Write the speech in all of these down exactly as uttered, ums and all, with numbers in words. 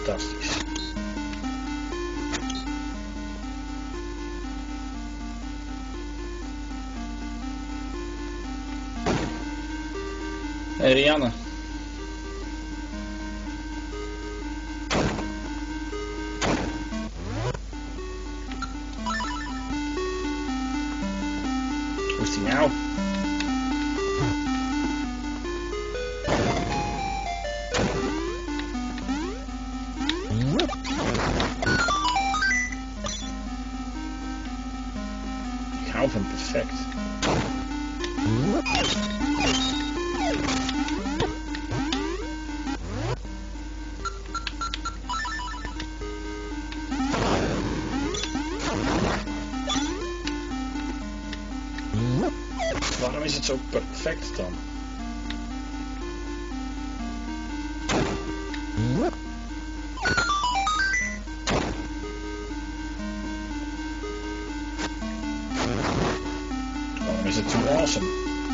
Fantastisch. Hey Rianne. Hoe is die nou? Ik hou van perfect. Waarom is het zo perfect dan? Waarom is het zo awesome?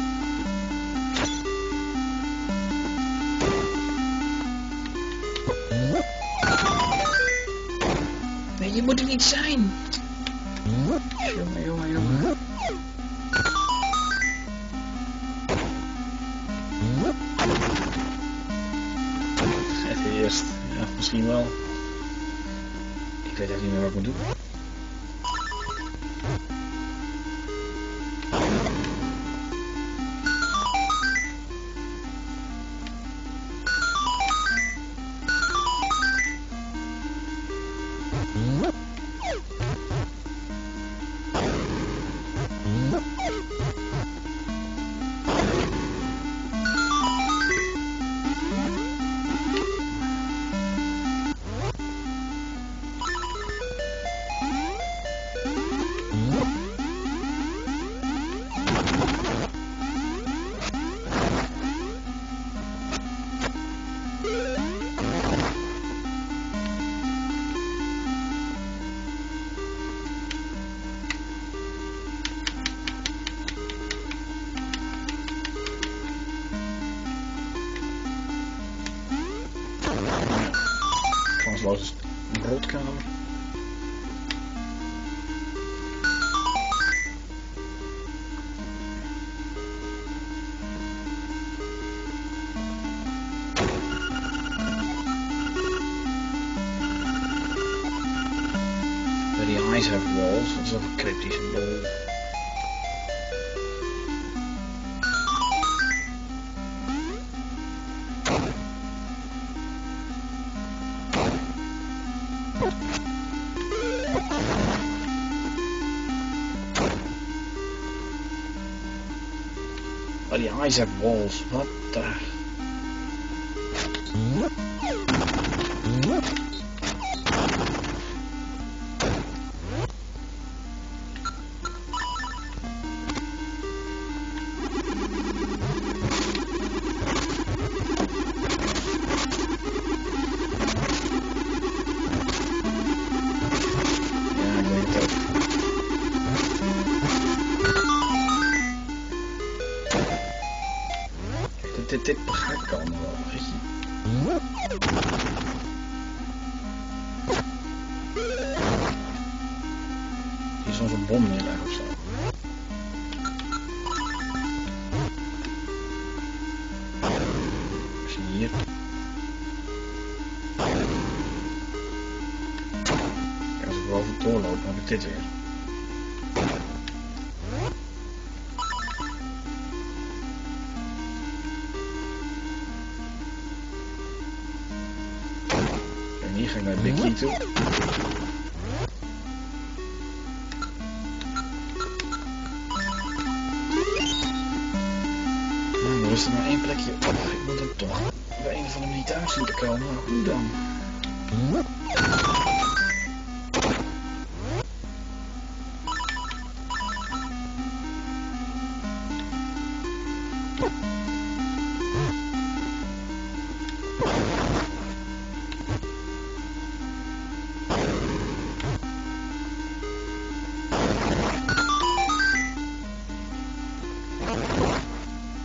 Nee, je moet er niet zijn. Jongen, jongen, jongen. Het eerst, ja, misschien wel. Ik weet echt niet meer wat ik moet doen. Kansloos een rotkamer. The eyes have walls, dat is ook een cryptisch symbool. Oh, the eyes have walls. What the? Dit, dit begrijp ik allemaal wel, weet je. Hier is onze bom neerleggen ofzo. Zie je hier? Ja, als ik erover doorloop, dan heb ik dit weer. Hier ga ik naar Big Key toe. Nou, er is er maar één plekje. Oh, ik moet er toch bij een of andere manier thuis moeten komen. Hoe dan?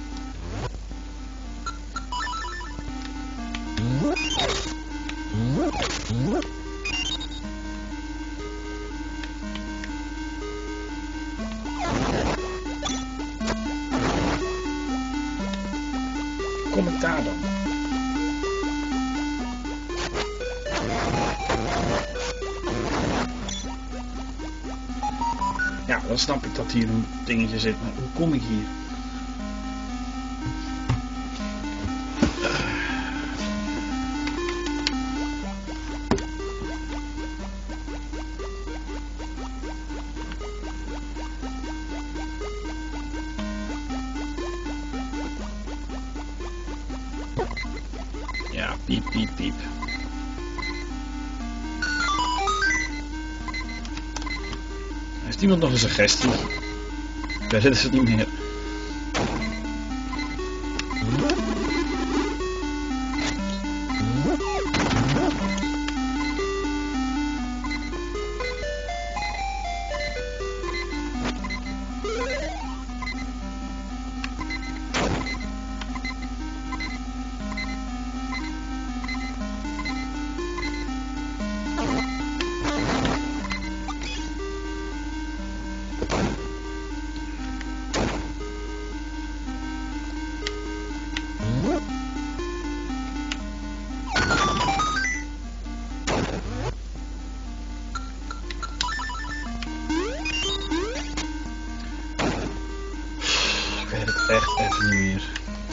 What? Kom ik daar dan? Ja, dan snap ik dat hier een dingetje zit, maar hoe kom ik hier? Ja, piep, piep, piep. Heeft iemand nog een suggestie? Ja, dit is het niet meer. Ik weet het echt even niet meer.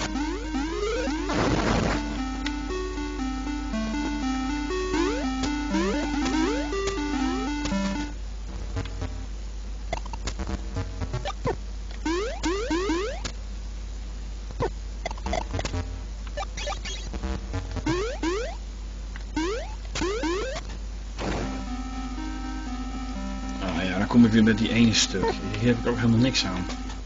Ah ja, dan kom ik weer met die ene stuk. Hier heb ik ook helemaal niks aan.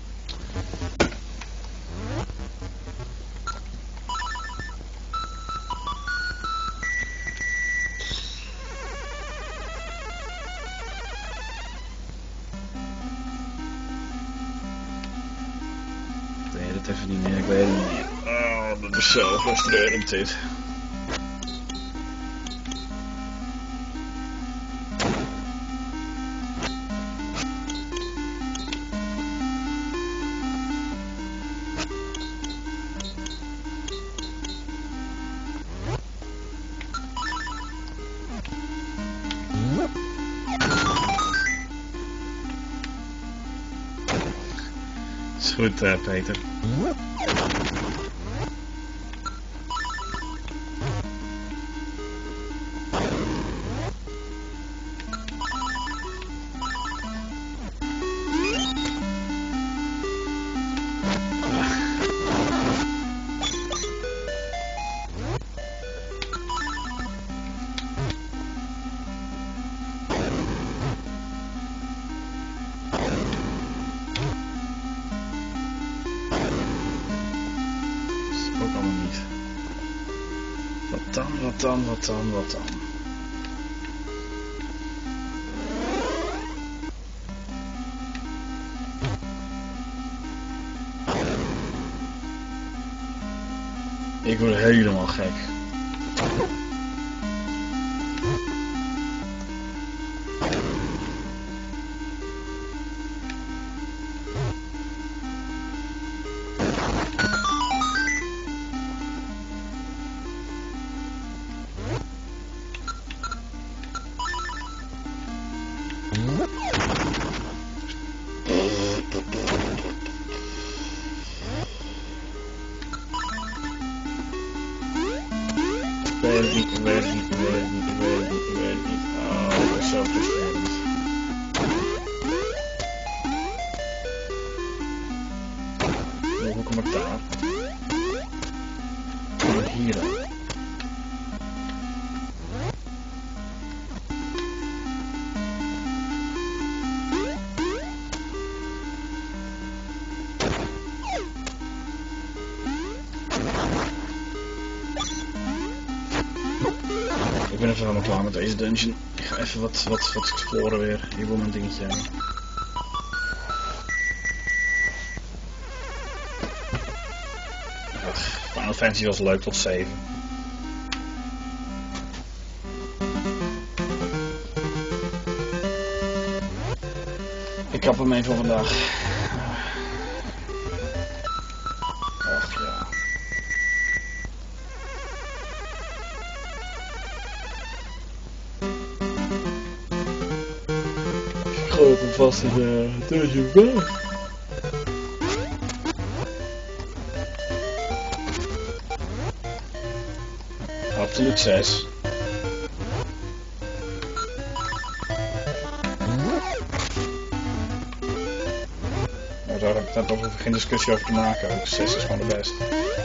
Ik weet het even niet meer, ik weet het niet meer. Oh, dat is zo frustrerend dit. Is goed, uh, Peter. Ook allemaal niet. Wat dan, wat dan, wat dan, wat dan? Ik word helemaal gek. Ik weet het niet, ik weet het niet, ik weet het niet, ik weet het niet, ik weet het niet. Oh, dat is zo frustrerend. Oh, hoe kom ik daar? Hoe kom ik hier dan? Ik ben even helemaal klaar met deze dungeon. Ik ga even wat, wat, wat exploren weer. Hier wil mijn dingetje hebben. Ach, Final Fantasy was leuk tot zeven. kap ermee voor vandaag. Ach ja. Groot en vast in de Dungeon weg. Absoluut zes. Nou, daar heb ik net geen discussie over te maken. Ook zes is gewoon de best.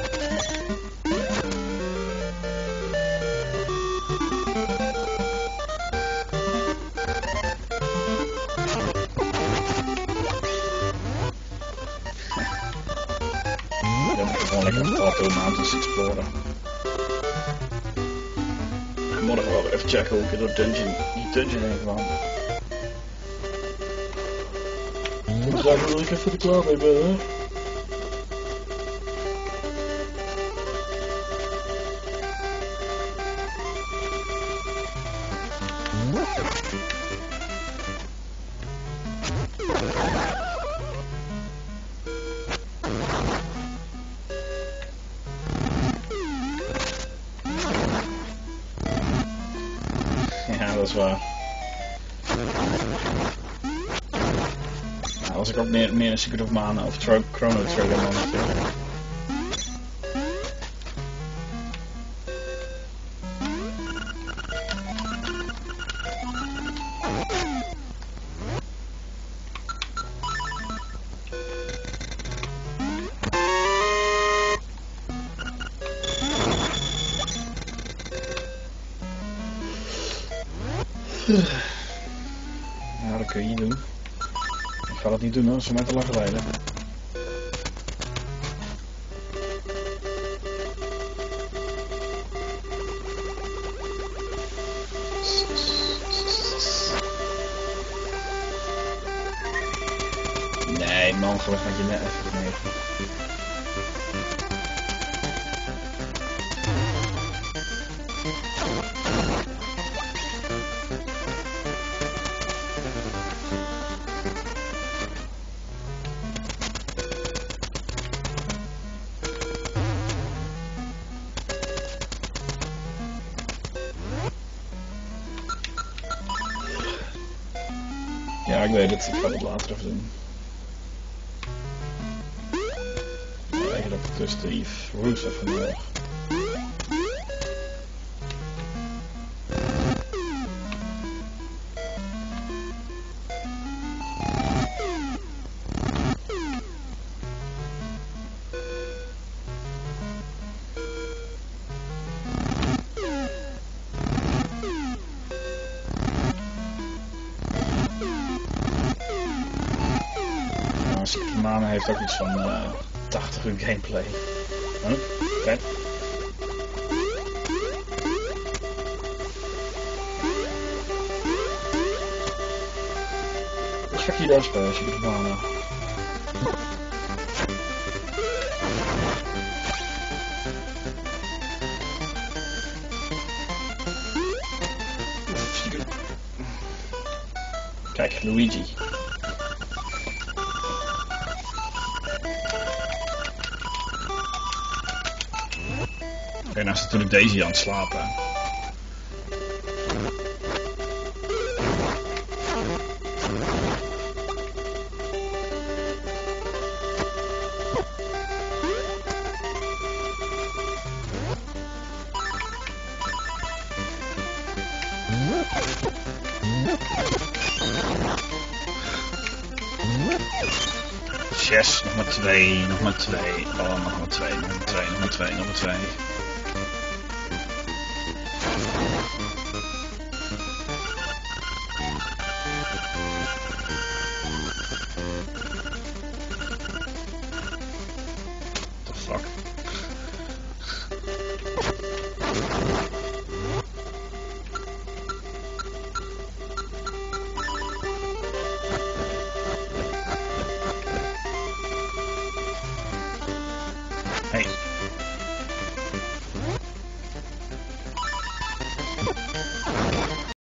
Dan moet je gewoon lekker op Tattoo Mountains exploren. Morgen wel weer even checken hoe ik door dungeon, die dungeon heen kwam. Dan ga ik wel even er klaar mee ben, hè? Ja, dat is waar. Nou, als ik ook meer, meer een Secret of Mana of Chrono Trigger dan natuurlijk. Nou, dat kun je niet doen. Ik ga dat niet doen hoor, dat is voor mij te lang geleden. Nee man, gelukkig met je net even beneden. Ja, ik weet het. Ik ga het later even doen. Eigenlijk tussen de Eve Roots even nodig. Mana heeft ook iets van uh, tachtig uur gameplay. Huh? Vet. Wat ga je daar spelen als je doet Mana? Kijk, Luigi. En dan is natuurlijk Daisy aan het slapen. Yes, nog maar twee, nog maar twee, oh, nog maar twee, nog maar twee, nog maar twee, nog maar twee. What the fuck? Hey.